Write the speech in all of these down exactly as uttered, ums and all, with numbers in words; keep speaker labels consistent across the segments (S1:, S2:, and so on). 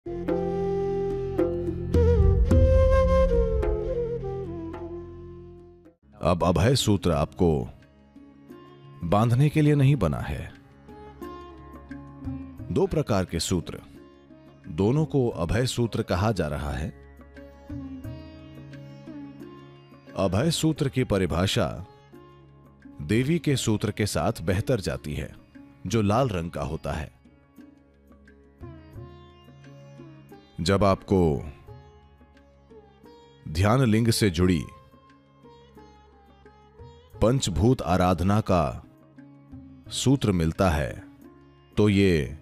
S1: अब अभय सूत्र आपको बांधने के लिए नहीं बना है। दो प्रकार के सूत्र, दोनों को अभय सूत्र कहा जा रहा है। अभय सूत्र की परिभाषा देवी के सूत्र के साथ बेहतर जाती है, जो लाल रंग का होता है। जब आपको ध्यान लिंग से जुड़ी पंचभूत आराधना का सूत्र मिलता है, तो ये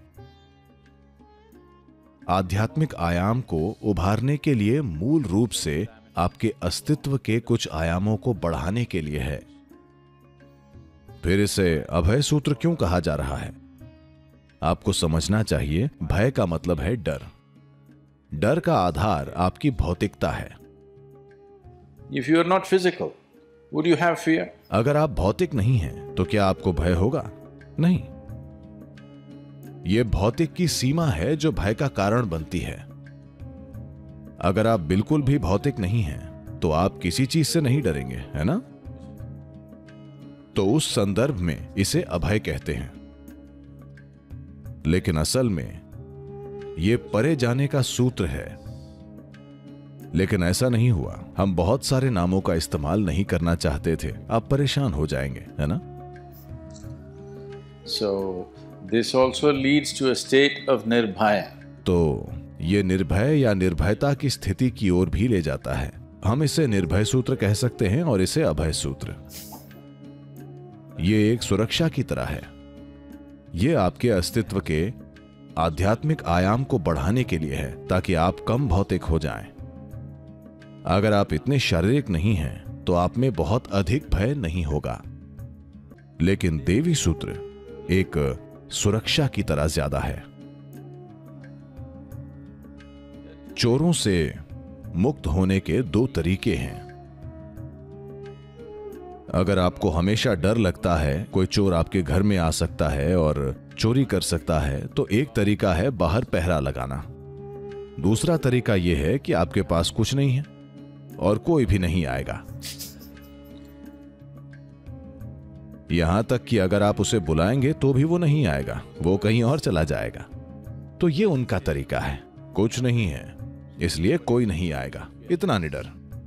S1: आध्यात्मिक आयाम को उभारने के लिए मूल रूप से आपके अस्तित्व के कुछ आयामों को बढ़ाने के लिए है। फिर इसे अभय सूत्र क्यों कहा जा रहा है? आपको समझना चाहिए, भय का मतलब है डर। डर का आधार आपकी भौतिकता है।
S2: If you are not physical, would you have fear?
S1: अगर आप भौतिक नहीं हैं, तो क्या आपको भय होगा? नहीं। यह भौतिक की सीमा है जो भय का कारण बनती है। अगर आप बिल्कुल भी भौतिक नहीं हैं, तो आप किसी चीज से नहीं डरेंगे, है ना? तो उस संदर्भ में इसे अभय कहते हैं। लेकिन असल में यह परे जाने का सूत्र है। लेकिन ऐसा नहीं हुआ। हम बहुत सारे नामों का इस्तेमाल नहीं करना चाहते थे। आप परेशान हो जाएंगे, है ना?
S2: So this also leads to a state of nirbhaya.
S1: तो ये निर्भय या निर्भयता की स्थिति की ओर भी ले जाता है। हम इसे निर्भय सूत्र कह सकते हैं और इसे अभय सूत्र। ये एक सुरक्षा की तरह है। ये आपके अस्तित्व के आध्यात्मिक आयाम को बढ़ाने के लिए है, ताकि आप कम भौतिक हो जाएं। अगर आप इतने शारीरिक नहीं हैं, तो आप में बहुत अधिक भय नहीं होगा। लेकिन देवी सूत्र एक सुरक्षा की तरह ज्यादा है। चोरों से मुक्त होने के दो तरीके हैं। अगर आपको हमेशा डर लगता है कोई चोर आपके घर में आ सकता है और चोरी कर सकता है, तो एक तरीका है बाहर पहरा लगाना। दूसरा तरीका यह है कि आपके पास कुछ नहीं है और कोई भी नहीं आएगा। यहां तक कि अगर आप उसे बुलाएंगे तो भी वो नहीं आएगा, वो कहीं और चला जाएगा। तो ये उनका तरीका है, कुछ नहीं है इसलिए कोई नहीं आएगा, इतना निडर।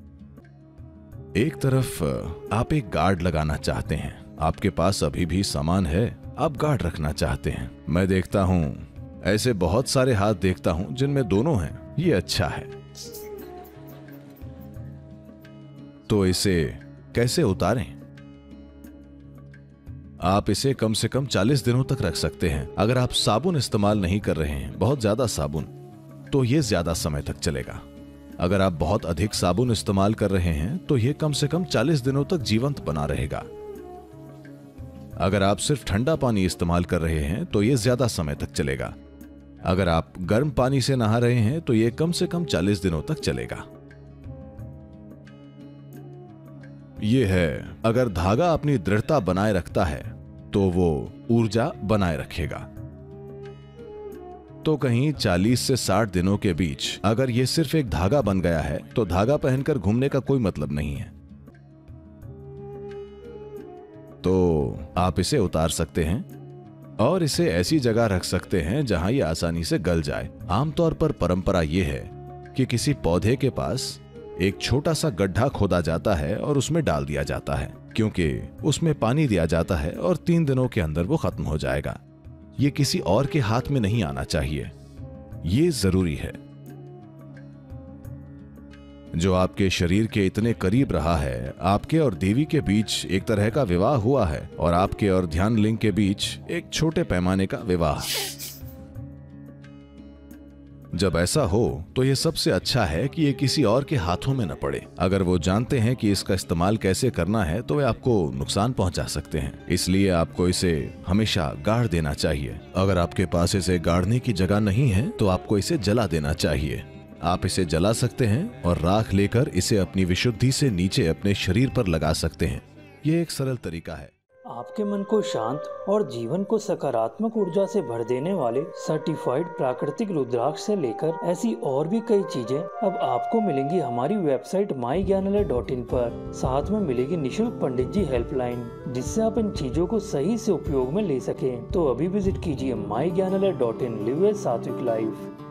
S1: एक तरफ आप एक गार्ड लगाना चाहते हैं, आपके पास अभी भी सामान है, आप गार्ड रखना चाहते हैं। मैं देखता हूं, ऐसे बहुत सारे हाथ देखता हूं जिनमें दोनों हैं, ये अच्छा है। तो इसे कैसे उतारें? आप इसे कम से कम चालीस दिनों तक रख सकते हैं। अगर आप साबुन इस्तेमाल नहीं कर रहे हैं, बहुत ज्यादा साबुन, तो यह ज्यादा समय तक चलेगा। अगर आप बहुत अधिक साबुन इस्तेमाल कर रहे हैं, तो यह कम से कम चालीस दिनों तक जीवंत बना रहेगा। अगर आप सिर्फ ठंडा पानी इस्तेमाल कर रहे हैं, तो यह ज्यादा समय तक चलेगा। अगर आप गर्म पानी से नहा रहे हैं, तो यह कम से कम चालीस दिनों तक चलेगा। यह है, अगर धागा अपनी दृढ़ता बनाए रखता है, तो वो ऊर्जा बनाए रखेगा। तो कहीं चालीस से साठ दिनों के बीच अगर यह सिर्फ एक धागा बन गया है, तो धागा पहनकर घूमने का कोई मतलब नहीं है। तो आप इसे उतार सकते हैं और इसे ऐसी जगह रख सकते हैं जहां यह आसानी से गल जाए। आमतौर पर परंपरा यह है कि किसी पौधे के पास एक छोटा सा गड्ढा खोदा जाता है और उसमें डाल दिया जाता है, क्योंकि उसमें पानी दिया जाता है और तीन दिनों के अंदर वो खत्म हो जाएगा। ये किसी और के हाथ में नहीं आना चाहिए, ये जरूरी है। जो आपके शरीर के इतने करीब रहा है, आपके और देवी के बीच एक तरह का विवाह हुआ है, और आपके और ध्यान लिंग के बीच एक छोटे पैमाने का विवाह। जब ऐसा हो तो यह सबसे अच्छा है कि यह किसी और के हाथों में न पड़े। अगर वो जानते हैं कि इसका इस्तेमाल कैसे करना है, तो वे आपको नुकसान पहुंचा सकते हैं। इसलिए आपको इसे हमेशा गाड़ देना चाहिए। अगर आपके पास इसे गाड़ने की जगह नहीं है, तो आपको इसे जला देना चाहिए। आप इसे जला सकते हैं और राख लेकर इसे अपनी विशुद्धि से नीचे अपने शरीर पर लगा सकते हैं। यह एक सरल तरीका है।
S3: आपके मन को शांत और जीवन को सकारात्मक ऊर्जा से भर देने वाले सर्टिफाइड प्राकृतिक रुद्राक्ष से लेकर ऐसी और भी कई चीजें अब आपको मिलेंगी हमारी वेबसाइट माई ज्ञानालय डॉट इन पर। साथ में मिलेगी निशुल्क पंडित जी हेल्पलाइन, जिससे आप इन चीजों को सही से उपयोग में ले सकें। तो अभी विजिट कीजिए माई ज्ञानालय डॉट इन। लिव ए सात्विक लाइफ।